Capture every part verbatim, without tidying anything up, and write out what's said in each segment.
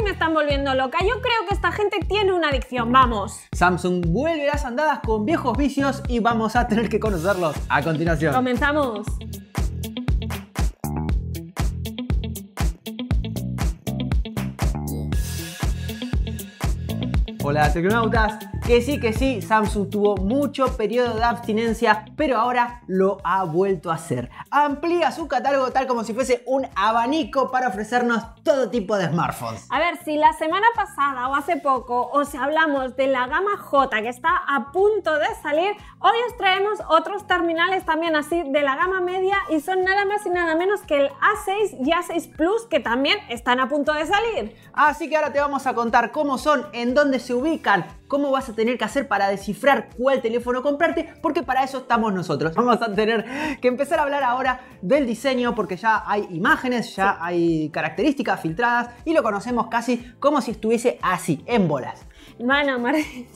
me están volviendo loca. Yo creo que esta gente tiene una adicción, vamos. Samsung vuelve las andadas con viejos vicios y vamos a tener que conocerlos a continuación. Comenzamos. Hola tecnonautas, que sí que sí, Samsung tuvo mucho periodo de abstinencia, pero ahora lo ha vuelto a hacer. Amplía su catálogo tal como si fuese un abanico para ofrecernos todo tipo de smartphones. A ver, si la semana pasada o hace poco os hablamos de la gama J que está a punto de salir, hoy os traemos otros terminales también así de la gama media y son nada más y nada menos que el A seis y A seis Plus que también están a punto de salir. Así que ahora te vamos a contar cómo son, en dónde se ubican, cómo vas a tener que hacer para descifrar cuál teléfono comprarte, porque para eso estamos nosotros. Vamos a tener que empezar a hablar ahora del diseño, porque ya hay imágenes, ya sí. hay características filtradas y lo conocemos casi como si estuviese así, en bolas. Bueno, Martín.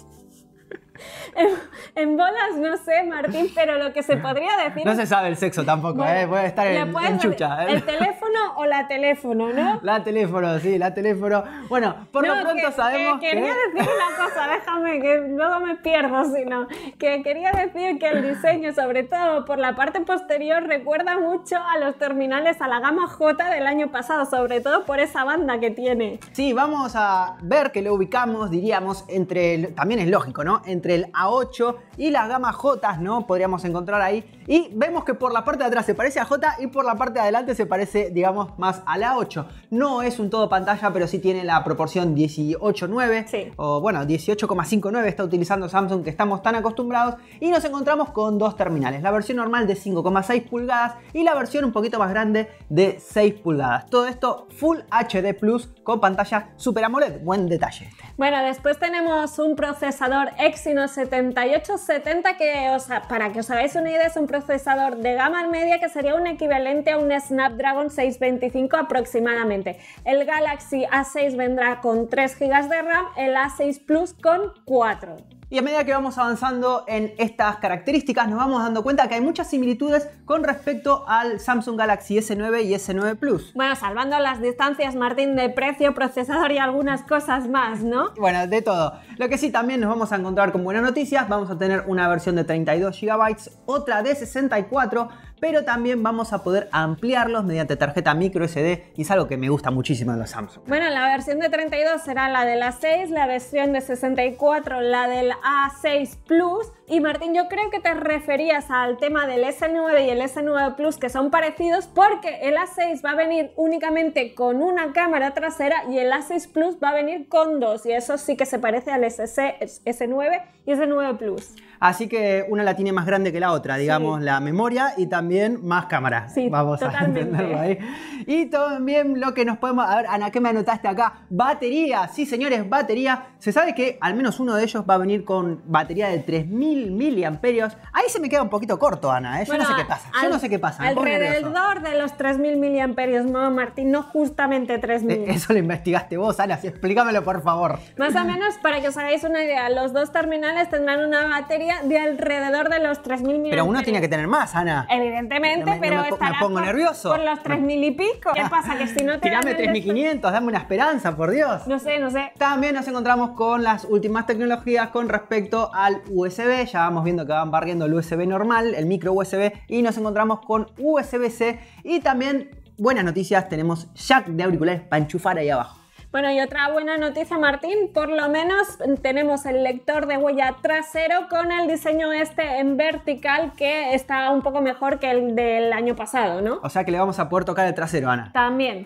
En, en bolas no sé, Martín, pero lo que se podría decir... No se sabe el sexo tampoco, bueno, ¿eh? Puede estar en, en chucha. ¿eh? ¿El teléfono o la teléfono, no? La teléfono, sí, la teléfono. Bueno, por no, lo pronto que, sabemos que... Quería que... decir una cosa, déjame, que luego me pierdo, sino que quería decir que el diseño, sobre todo por la parte posterior, recuerda mucho a los terminales, a la gama J del año pasado, sobre todo por esa banda que tiene. Sí, vamos a ver que lo ubicamos, diríamos, entre... El... También es lógico, ¿no? Entre el A ocho y la gama J, ¿no? Podríamos encontrar ahí. Y vemos que por la parte de atrás se parece a J y por la parte de adelante se parece, digamos, más a la ocho. No es un todo pantalla, pero sí tiene la proporción dieciocho nueve. Sí. O bueno, dieciocho coma cincuenta y nueve está utilizando Samsung, que estamos tan acostumbrados. Y nos encontramos con dos terminales. La versión normal de cinco coma seis pulgadas y la versión un poquito más grande de seis pulgadas. Todo esto Full H D Plus con pantalla Super AMOLED. Buen detalle este. Bueno, después tenemos un procesador Exynos setenta y ocho setenta que, o sea, para que os hagáis una idea, es un procesador de gama media que sería un equivalente a un Snapdragon seiscientos veinticinco aproximadamente. El Galaxy A seis vendrá con tres gigas de RAM, el A seis Plus con cuatro. Y a medida que vamos avanzando en estas características nos vamos dando cuenta que hay muchas similitudes con respecto al Samsung Galaxy S nueve y S nueve Plus. Bueno, salvando las distancias, Martín, de precio, procesador y algunas cosas más, ¿no? Bueno, de todo. Lo que sí también nos vamos a encontrar con buenas noticias, vamos a tener una versión de treinta y dos gigabytes, otra de sesenta y cuatro, pero también vamos a poder ampliarlos mediante tarjeta micro S D y es algo que me gusta muchísimo de los Samsung. Bueno, la versión de treinta y dos será la del A seis, la versión de sesenta y cuatro la del A seis Plus. Y Martín, yo creo que te referías al tema del S nueve y el S nueve Plus, que son parecidos porque el A seis va a venir únicamente con una cámara trasera y el A seis Plus va a venir con dos, y eso sí que se parece al S nueve y S nueve Plus. Así que una la tiene más grande que la otra, digamos, sí. La memoria y también más cámara. Sí, vamos totalmente. a entenderlo ahí. Y también lo que nos podemos... A ver, Ana, ¿qué me anotaste acá? Batería, sí señores, batería. Se sabe que al menos uno de ellos va a venir con batería de tres mil miliamperios. Ahí se me queda un poquito corto, Ana, ¿eh? Yo bueno, no sé qué pasa. Yo al, no sé qué pasa. Alrededor de los tres mil miliamperios, no, Martín, no justamente tres mil. Eh, eso lo investigaste vos, Ana, sí, explícamelo por favor. Más o menos, para que os hagáis una idea, los dos terminales tendrán una batería de alrededor de los tres mil miliamperios. Pero uno tiene que tener más, Ana. Evidentemente, no me, pero no me, estará me pongo por, nervioso. por los tres mil y pico. ¿Qué pasa? Que si no te tirame tres mil quinientos, dame una esperanza, por Dios. No sé, no sé. También nos encontramos con las últimas tecnologías con respecto al U S B. Ya vamos viendo que van barriendo el U S B normal, el micro U S B, y nos encontramos con U S B C. Y también, buenas noticias, tenemos jack de auriculares para enchufar ahí abajo. Bueno, y otra buena noticia, Martín, por lo menos tenemos el lector de huella trasero con el diseño este en vertical, que está un poco mejor que el del año pasado, ¿no? O sea que le vamos a poder tocar el trasero, Ana. También.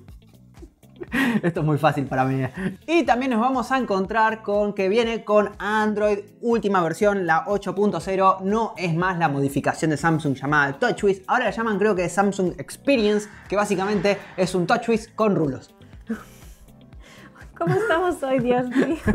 Esto es muy fácil para mí. Y también nos vamos a encontrar con que viene con Android última versión, la ocho punto cero. No es más la modificación de Samsung llamada TouchWiz. Ahora la llaman, creo que Samsung Experience, que básicamente es un TouchWiz con rulos. ¿Cómo estamos hoy, Dios mío?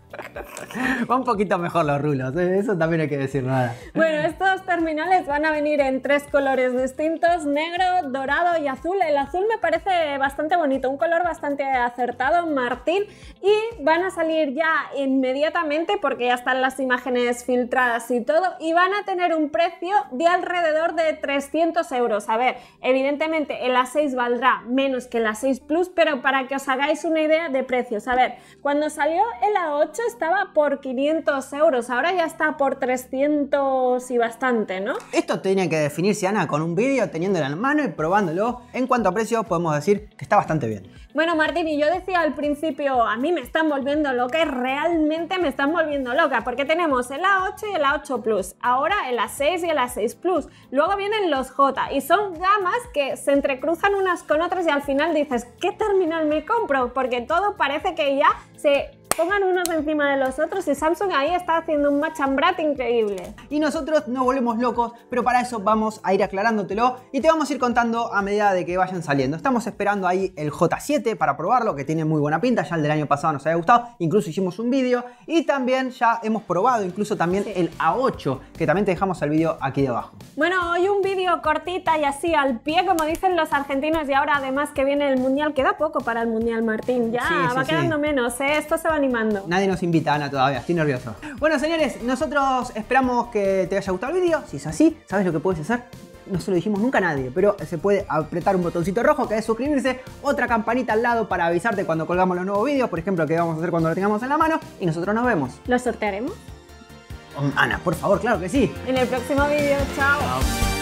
Va un poquito mejor los rulos, ¿eh? Eso también hay que decir nada. Bueno, estos terminales van a venir en tres colores distintos, negro, dorado y azul. El azul me parece bastante bonito, un color bastante acertado, Martín, y van a salir ya inmediatamente porque ya están las imágenes filtradas y todo, y van a tener un precio de alrededor de trescientos euros. A ver, evidentemente el A seis valdrá menos que el A seis Plus, pero para que os hagáis una idea de precios, a ver, cuando salió el A ocho estaba por quinientos euros, ahora ya está por trescientos y bastante, ¿no? Esto tiene que definirse, Ana, con un vídeo, teniéndolo en la mano y probándolo. En cuanto a precio, podemos decir que está bastante bien. Bueno, Martín, y yo decía al principio, a mí me están volviendo loca y realmente me están volviendo loca, porque tenemos el A ocho y el A ocho Plus, ahora el A seis y el A seis Plus, luego vienen los J, y son gamas que se entrecruzan unas con otras y al final dices, ¿qué terminal me compro? Porque todo parece que ya se pongan unos encima de los otros y Samsung ahí está haciendo un match and brat increíble. Y nosotros nos volvemos locos, pero para eso vamos a ir aclarándotelo y te vamos a ir contando a medida de que vayan saliendo. Estamos esperando ahí el J siete para probarlo, que tiene muy buena pinta, ya el del año pasado nos había gustado, incluso hicimos un vídeo, y también ya hemos probado incluso también sí. el A ocho, que también te dejamos el vídeo aquí debajo. Bueno, hoy un vídeo cortita y así al pie, como dicen los argentinos, y ahora además que viene el Mundial, queda poco para el Mundial, Martín, ya sí, sí, va sí. quedando menos, ¿eh? Esto se va animando. Nadie nos invita, Ana, todavía, estoy nervioso. Bueno, señores, nosotros esperamos que te haya gustado el vídeo. Si es así, ¿sabes lo que puedes hacer? No se lo dijimos nunca a nadie, pero se puede apretar un botoncito rojo que es suscribirse, otra campanita al lado para avisarte cuando colgamos los nuevos vídeos, por ejemplo, que vamos a hacer cuando lo tengamos en la mano, y nosotros nos vemos. ¿Lo sortearemos? Ana, por favor, claro que sí. En el próximo vídeo, chao. Chao.